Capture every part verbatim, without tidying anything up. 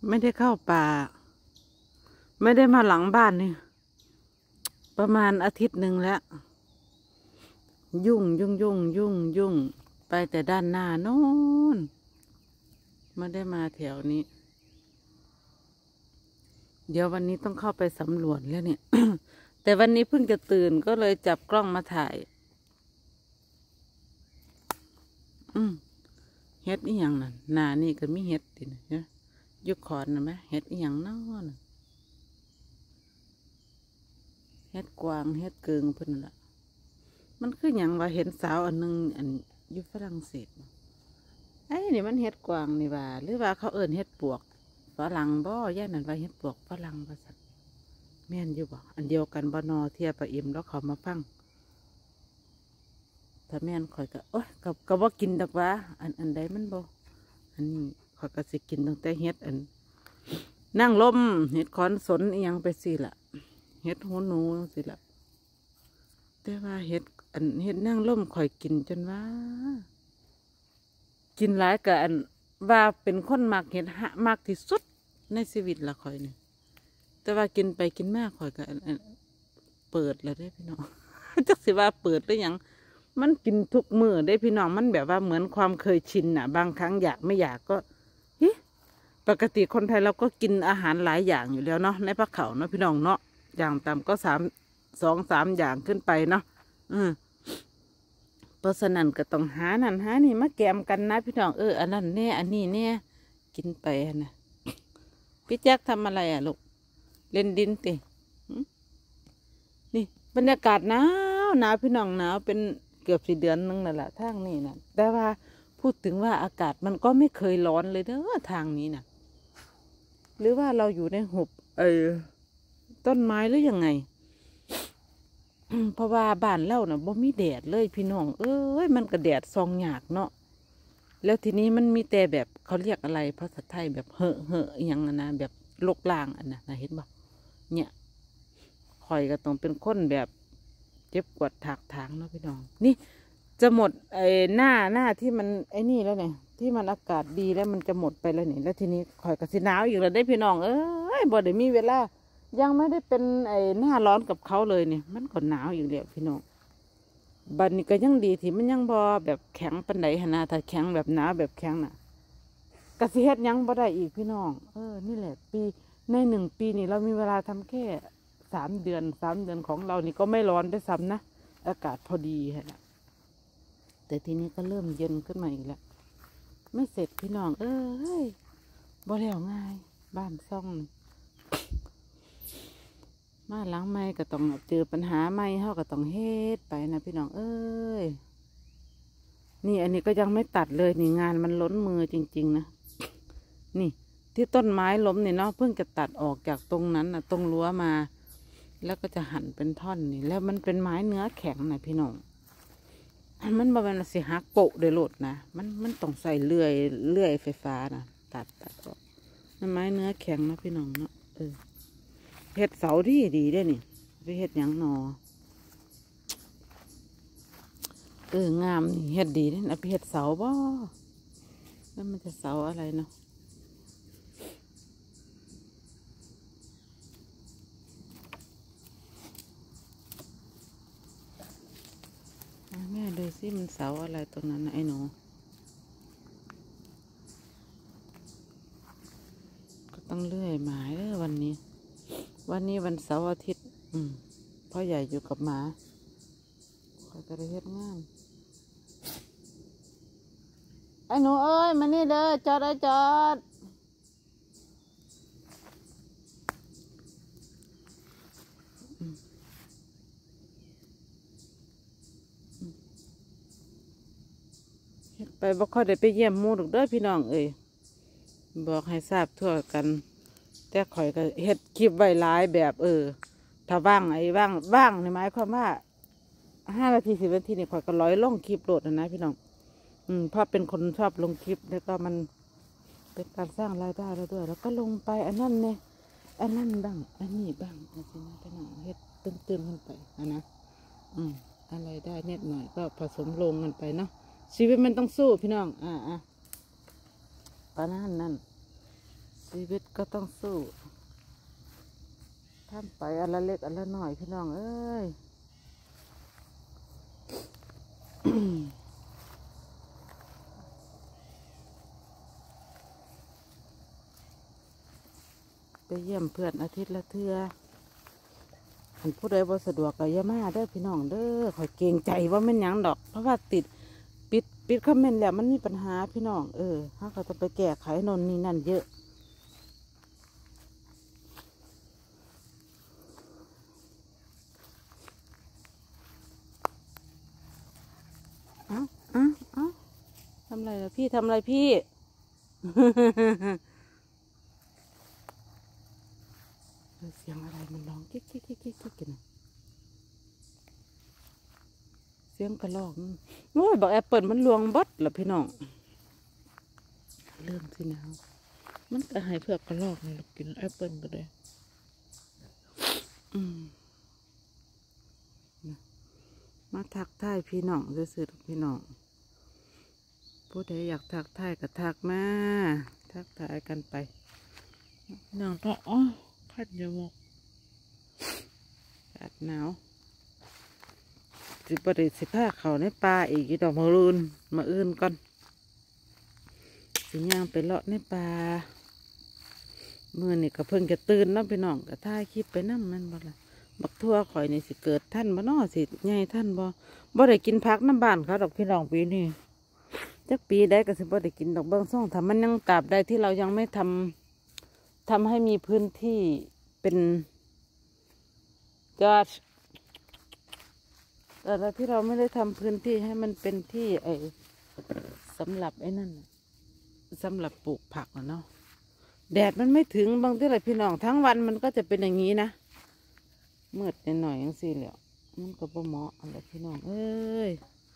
ไม่ได้เข้าป่าไม่ได้มาหลังบ้านนี่ประมาณอาทิตย์หนึ่งแล้วยุ่งยุ่งยุ่งยุ่งยุ่งไปแต่ด้านหน้าโน้นไม่ได้มาแถวนี้เดี๋ยววันนี้ต้องเข้าไปสำรวจแล้วเนี่ย แต่วันนี้เพิ่งจะตื่นก็เลยจับกล้องมาถ่ายอืมเฮ็ดอีหยังนั่นหน้านี่ก็มีเฮ็ดดิเนี่ยยุคขอนนะไหมเฮ็ดอีหยังน้อนเฮ็ดกวางเฮ็ดเกิงเพิ่นละมันคืออย่างว่าเห็นสาวอันนึงอันอยู่ฝรั่งเศสไอ้นี่มันเฮ็ดกวางนี่ว่าหรือว่าเขาเอิ้นเฮ็ดปวกฝรั่งบ่ย่านนั่นว่าเฮ็ดปวกฝรั่งว่าซั่นแม่นอยู่บ่อันเดียวกันบ่นอเทียบปะอิ่มแล้วเขามาฟังถ้าแม่นข่อยก็โอ๊ยก็ก็บ่กินดอกว่าอันอันใดมันบ่อันนี้ข่อยก็สิกินตั้งแต่เฮ็ดอันนั่งลมเฮ็ดขอนสนอีหยังไปสิล่ะเฮ็ดหูหนูสิล่ะแต่ว่าเฮ็ดอันเฮ็ดนั่งลมข่อยกินจนว่ากินหลายก็อันว่าเป็นคนมักเฮ็ดหะมากที่สุดในชีวิตละข่อยนี่แต่ว่ากินไปกินมากข่อยก็อันอันเปิดแล้วได้พี่น้อง จักสิว่าเปิดหรือยังมันกินทุกมื้อได้พี่น้องมันแบบว่าเหมือนความเคยชินน่ะบางครั้งอยากไม่อยากก็ฮิปกติคนไทยเราก็กินอาหารหลายอย่างอยู่แล้วเนาะในภาคเขาเนาะพี่น้องเนาะอย่างต่ำก็สามสองสามอย่างขึ้นไปเนาะอืมเพราะฉะนั้นก็ต้องหานั่นหานี่มาแกมกันนะพี่น้องเอออันนั้นแน่อันนี้แน่กินไปนะพี่แจ๊คทำอะไรอ่ะลูกเล่นดินตินี่บรรยากาศหนาวหนาวพี่น้องหนาวเป็นเกือบสี่เดือนนึงนั่นแหละทางนี้นะแต่ว่าพูดถึงว่าอากาศมันก็ไม่เคยร้อนเลยเด้อทางนี้นะหรือว่าเราอยู่ในหุบเออต้นไม้หรือยังไง เพราะว่าบ้านเล่าน่ะบ่มีแดดเลยพี่น้องเอ้ยมันก็แดดซองหยากเนาะแล้วทีนี้มันมีแต่แบบเขาเรียกอะไรภาษาไทยแบบเหอะเหอะอย่างนั้นนะแบบลกล่างอันน่ะนะเห็นบ่เนี่ยคอยก็ต้องเป็นคนแบบเจ็บกวดถากถางเนาะพี่น้องนี่จะหมดไอ้หน้าหน้าที่มันไอ้นี่แล้วเนี่ยที่มันอากาศดีแล้วมันจะหมดไปแล้วนี่แล้วทีนี้คอยก็สิหนาวอีกแล้วได้พี่น้องเอ้ยบ่ได้มีเวลายังไม่ได้เป็นไอ้หน้าร้อนกับเขาเลยเนี่ยมันก็หนาวอยู่เดียวพี่น้องบัดนี้ก็ยังดีที่มันยังบอแบบแข็งปันไดหนาถ้าแข็งแบบหนาวแบบแข็งน่ะกสิเฮ็ดยังบ่ได้อีกพี่น้องเออนี่แหละปีในหนึ่งปีนี่เรามีเวลาทำแค่สามเดือนสามเดือนของเรานี่ก็ไม่ร้อนด้วยซ้ำนะอากาศพอดีฮะแต่ทีนี้ก็เริ่มเย็นขึ้นมาอีกแล้วไม่เสร็จพี่น้องเอ้ยบ่แล้วง่ายบ้านซ่องมาหลังไม่ก็ต้องเจอปัญหาไม่เท่าก็ต้องเฮ็ดไปนะพี่น้องเอ้ยนี่อันนี้ก็ยังไม่ตัดเลยนี่งานมันล้นมือจริงๆนะนี่ที่ต้นไม้ล้มนี่เนาะเพิ่งจะตัดออกจากตรงนั้นนะตรงรั้วมาแล้วก็จะหั่นเป็นท่อนนี่แล้วมันเป็นไม้เนื้อแข็งนะพี่น้องมันบ่เป็นสิหักโปะเดือดโลดนะมันมันต้องใส่เลื่อยเลื่อยไฟฟ้านะตัดตัดออกมันไม้เนื้อแข็งนะพี่น้องเนาะเออเห็ดเสาดีดีได้นี่ไปเห็ดหยังหนอเอองามนี่เห็ดดีนี่เอาไปเห็ดเสาบ่แล้วมันจะเสาอะไรเนาะแม่ดูสิมันเสาอะไรตรงนั้นนะไอ้หนูก็ต้องเลื่อยไม้เด้อวันนี้วันนี้วันเสาร์อาทิตย์อืมพ่อใหญ่อยู่กับหมาคอยกระเฮ็ดงานไอ้หนูเอ้ยมานี่เด้อจอดไอ้จอดเฮ็ดไปบ่ค่อยได้ไปเยี่ยมหมู่ดอกเด้อพี่น้องเอ้ยบอกให้ทราบทั่วกันแต่ข่อยก็เฮ็ดคลิปไว้หลายแบบเออถ้าว่างไอ้ว่างว่างในหมายความว่าห้านาทีสิบนาทีนี่ข่อยก็ร้อยลงคลิปโหลดนะนะพี่น้องอืมเพราะเป็นคนชอบลงคลิปแล้วก็มันเป็นการสร้างรายได้แล้วด้วยแล้วก็ลงไปอันนั้นเนี่ยอันนั้นบ้างอันนี้บ้างนะสินะพี่น้องเฮ็ดตื่นตื่นกันไปนะนะอืมอะไรได้นิดหน่อยก็ผสมลงกันไปเนาะชีวิตมันต้องสู้พี่น้องอ่าอ่ะปานั่นนั่นชีวิตก็ต้องสู้ทำไปอันละเล็กอันละน้อยพี่น้องเอ้ย ไปเยี่ยมเพื่อนอาทิตย์ละเทื่ออันผู้ใดบ่สะดวกก็อย่ามาเด้อพี่น้องเด้อข่อยเกรงใจว่ามันหยังดอกเพราะว่าติดปิดปิดคอมเมนต์แล้วมันมีปัญหาพี่น้องเออเขาก็ต้องไปแก้ไขนนนี่นั่นเยอะเอ้าเอ้าเอ้าทำอะไรล่ะพี่ทำอะไรพี่ เสียงอะไรมันร้องกิ๊กกิ๊กกิ๊กกิ๊กกิ๊กกันเสียงกระรอกโอ้ยบอกแอปเปิลมันลวงบดเหรอพี่น้องเริ่มสินะมันก็ให้เพื่อกกระรอกนี่กินแอปเปิลก็ได้อืมมาทักทายพี่น้องซื่อๆพี่น้องผู้ใดอยากทักทายก็ทักมาทักทายกันไปพี่น้องก็อ๋อขัดยมกอากาศหนาวสิบริสิผ้าเขาในป่าอีกดอกมะรุนมาอื่นก่อนสิย่างไปเลาะในป่ามือนี่ก็เพิ่งจะตื่นน้ำไปน้องก็ถ่ายคลิปไปน้ำมันบ่ละบักทั่วข่อยนี่สิเกิดท่านบ่นอสิใหญ่ท่านบ่บ่ได้กินพักน้ำบ้านเขาดอกพี่น้องปีนี้จักปีได้ก็สิบ่ได้กินดอกเบิ้งซ่องทำมันยังตราบใดที่เรายังไม่ทำทำให้มีพื้นที่เป็นก็แต่ที่เราไม่ได้ทำพื้นที่ให้มันเป็นที่ไอ้สำหรับไอ้นั่นสำหรับปลูกผักเนาะแดดมันไม่ถึงบางทีไรพี่น้องทั้งวันมันก็จะเป็นอย่างนี้นะมืดหน่อยอย่างสี่เหลี่ยมันก็บ่เหมาะอะไรพี่น้องเอ้ย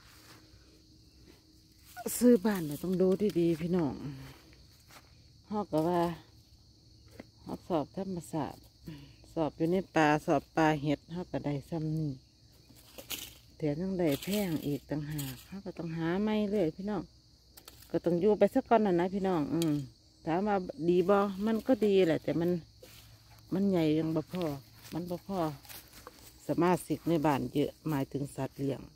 ซื้อบ้านเนี่ยต้องดูดีๆพี่น้องฮอกก็ว่าฮอกสอบธรรมศาสตร์สอบอยู่ในป่าสอบปลาเห็ดฮอกก็ได้ซ้ำนี่เถียต้องได้แพงอีกต่างหากฮอกก็ต้องหาไม่เลยพี่น้องก็ต้องอยู่ไปสักก้อนน่ะนะพี่น้องอืมถามว่าดีบ่มันก็ดีแหละแต่มันมันใหญ่ยังบ่พอมันบ่พอสมาชิกในบ้านเยอะหมายถึงสัตว์เลี้ยง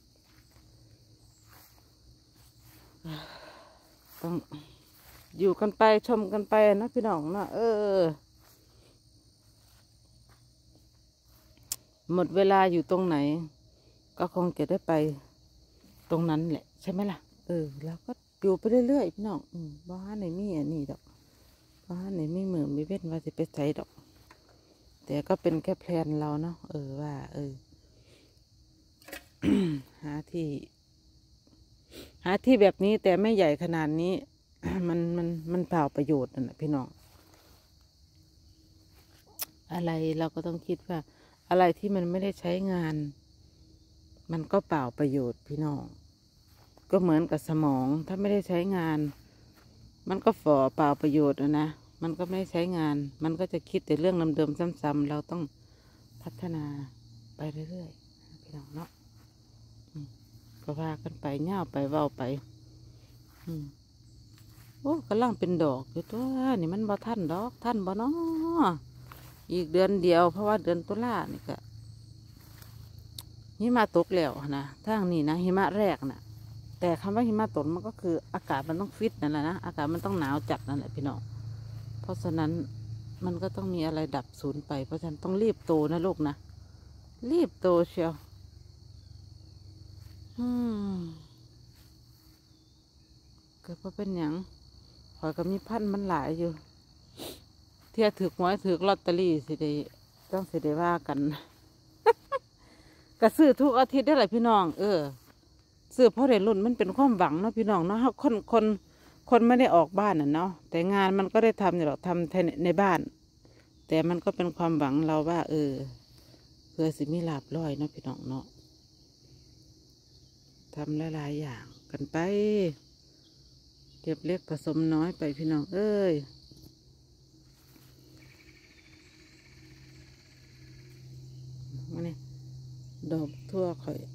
ต้องอยู่กันไปชมกันไปนะพี่น้องนะเออหมดเวลาอยู่ตรงไหนก็คงจะได้ไปตรงนั้นแหละใช่ไหมล่ะเออแล้วก็อยู่ไปเรื่อยๆพี่น้องอืมบ้านไหนมีอันนี้ดอกบ้านไหนมีมือมีเว้นว่าจะไปใช้ดอกแต่ก็เป็นแค่แพลนเราเนาะเออว่าเออ หาที่หาที่แบบนี้แต่ไม่ใหญ่ขนาดนี้ มันมันมันเปล่าประโยชน์นั่นแหละพี่น้องอะไรเราก็ต้องคิดว่าอะไรที่มันไม่ได้ใช้งานมันก็เปล่าประโยชน์พี่น้องก็เหมือนกับสมองถ้าไม่ได้ใช้งานมันก็ฝ่อเปล่าประโยชน์นะมันก็ไม่ได้ใช้งานมันก็จะคิดแต่เรื่องเดิมๆซ้ำๆเราต้องพัฒนาไปเรื่อยๆพี่น้องเนาะก็ว่ากันไปเง่าไปเว้าไปอืมโอ้กำลังเป็นดอกอยู่ตัวนี่มันบ่ท่านดอกท่านบ่เนาะอีกเดือนเดียวเพราะว่าเดือนตุลานี่ก็หิมะตกแล้วนะทางนี้นะหิมะแรกนะแต่คำว่าหิมะตกมันก็คืออากาศมันต้องฟิตนั่นแหละนะอากาศมันต้องหนาวจัดนั่นแหละพี่น้องเพราะฉะนั้นมันก็ต้องมีอะไรดับสูญไปเพราะฉะนั้นต้องรีบโตนะลูกนะรีบโตเชียวอืมเกิดว่าเป็นอย่างขอยก็มีพันมันหลายอยู่เที่ยถือหวยถือลอตเตอรี่สิได้ต้องสิได้ว่ากัน ก็ซื้อทุกอาทิตย์ได้แหละพี่น้องเออซื้อเพราะได้รุ่นมันเป็นความหวังเนาะพี่น้องเนาะคนคนคนไม่ได้ออกบ้านน่ะเนาะแต่งานมันก็ได้ทำอยู่หรอกทำในบ้านแต่มันก็เป็นความหวังเราว่าเออเพื่อสิมีลาบร้อยเนาะพี่น้องเนาะทำหลายๆอย่างกันไปเก็บเล็กผสมน้อยไปพี่น้องเอ้ยมาเนี่ยดอกทั่วข่อย